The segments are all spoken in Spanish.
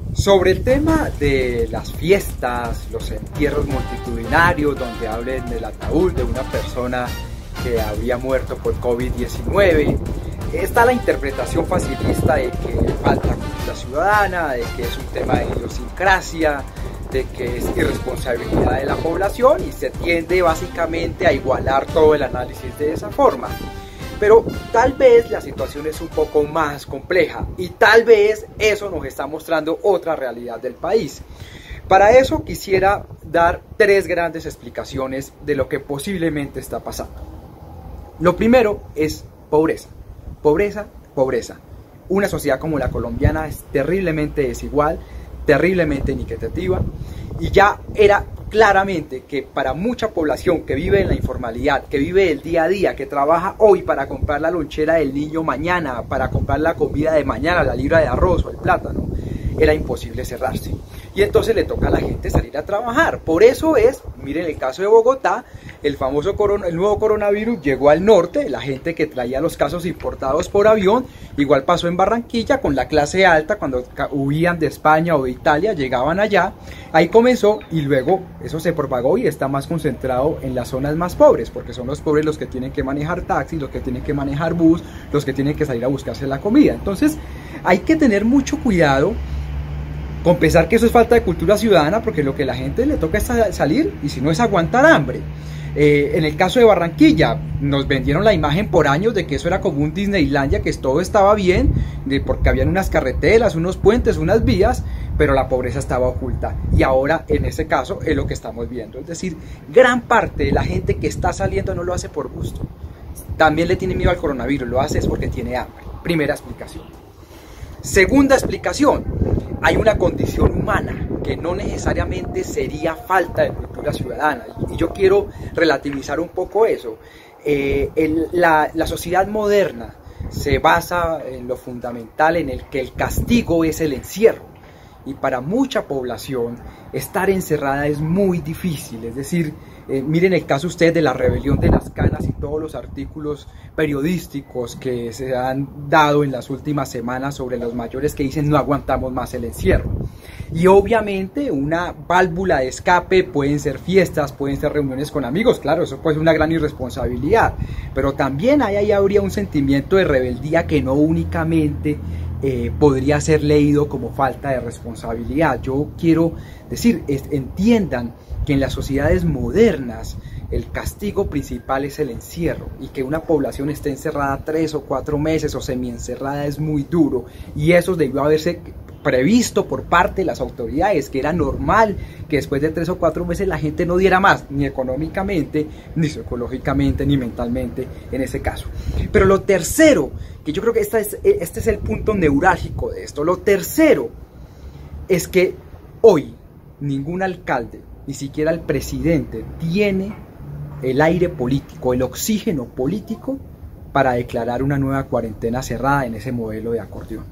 Sobre el tema de las fiestas, los entierros multitudinarios, donde hablen del ataúd de una persona que habría muerto por COVID-19, está la interpretación facilista de que falta cultura ciudadana, de que es un tema de idiosincrasia, de que es irresponsabilidad de la población y se tiende básicamente a igualar todo el análisis de esa forma. Pero tal vez la situación es un poco más compleja y tal vez eso nos está mostrando otra realidad del país. Para eso quisiera dar tres grandes explicaciones de lo que posiblemente está pasando. Lo primero es pobreza. Pobreza, pobreza. Una sociedad como la colombiana es terriblemente desigual, terriblemente inequitativa y ya era claramente que para mucha población que vive en la informalidad, que vive el día a día, que trabaja hoy para comprar la lonchera del niño mañana, para comprar la comida de mañana, la libra de arroz o el plátano, era imposible cerrarse. Y entonces le toca a la gente salir a trabajar. Por eso es, miren el caso de Bogotá, el nuevo coronavirus llegó al norte, la gente que traía los casos importados por avión, igual pasó en Barranquilla con la clase alta, cuando huían de España o de Italia, llegaban allá, ahí comenzó y luego eso se propagó y está más concentrado en las zonas más pobres, porque son los pobres los que tienen que manejar taxi, los que tienen que manejar bus, los que tienen que salir a buscarse la comida. Entonces hay que tener mucho cuidado con pensar que eso es falta de cultura ciudadana, porque lo que a la gente le toca es salir y si no es aguantar hambre. En el caso de Barranquilla, nos vendieron la imagen por años de que eso era como un Disneylandia, que todo estaba bien, porque habían unas carreteras, unos puentes, unas vías, pero la pobreza estaba oculta. Y ahora, en ese caso, es lo que estamos viendo. Es decir, gran parte de la gente que está saliendo no lo hace por gusto. También le tiene miedo al coronavirus, lo hace es porque tiene hambre. Primera explicación. Segunda explicación, hay una condición humana que no necesariamente sería falta de cultura ciudadana. Y yo quiero relativizar un poco eso. La sociedad moderna se basa en lo fundamental, en el que el castigo es el encierro. Y para mucha población estar encerrada es muy difícil. Es decir, miren el caso ustedes de la rebelión de las canas y todos los artículos periodísticos que se han dado en las últimas semanas sobre los mayores que dicen no aguantamos más el encierro. Y obviamente una válvula de escape pueden ser fiestas, pueden ser reuniones con amigos, claro, eso puede ser una gran irresponsabilidad, pero también ahí habría un sentimiento de rebeldía que no únicamente podría ser leído como falta de responsabilidad. Yo quiero decir, entiendan que en las sociedades modernas el castigo principal es el encierro, y que una población esté encerrada 3 o 4 meses o semiencerrada es muy duro, y eso debió haberse previsto por parte de las autoridades, que era normal que después de 3 o 4 meses la gente no diera más, ni económicamente, ni psicológicamente, ni mentalmente en ese caso. Pero lo tercero, que yo creo que este es el punto neurálgico de esto, lo tercero es que hoy ningún alcalde, ni siquiera el presidente, tiene el aire político, el oxígeno político para declarar una nueva cuarentena cerrada en ese modelo de acordeón.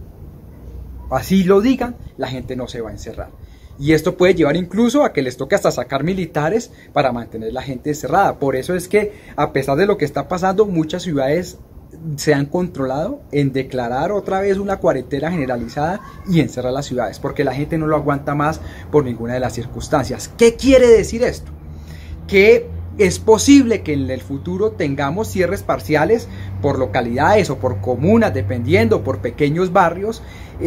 Así lo digan, la gente no se va a encerrar. Y esto puede llevar incluso a que les toque hasta sacar militares para mantener la gente encerrada. Por eso es que, a pesar de lo que está pasando, muchas ciudades se han controlado en declarar otra vez una cuarentena generalizada y encerrar las ciudades, porque la gente no lo aguanta más por ninguna de las circunstancias. ¿Qué quiere decir esto? Que es posible que en el futuro tengamos cierres parciales por localidades o por comunas, dependiendo, por pequeños barrios,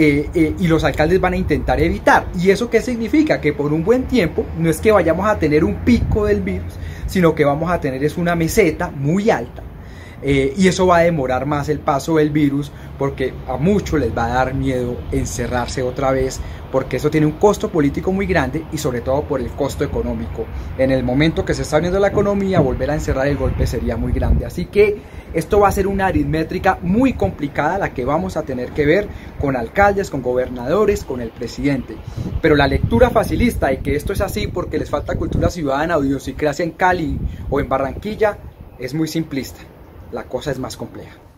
y los alcaldes van a intentar evitar. ¿Y eso qué significa? Que por un buen tiempo no es que vayamos a tener un pico del virus, sino que vamos a tener es una meseta muy alta. Y eso va a demorar más el paso del virus, porque a muchos les va a dar miedo encerrarse otra vez, porque eso tiene un costo político muy grande y sobre todo por el costo económico. En el momento que se está abriendo la economía, volver a encerrar el golpe sería muy grande. Así que esto va a ser una aritmética muy complicada la que vamos a tener que ver con alcaldes, con gobernadores, con el presidente. Pero la lectura facilista de que esto es así porque les falta cultura ciudadana o idiosincrasia en Cali o en Barranquilla es muy simplista. La cosa es más compleja.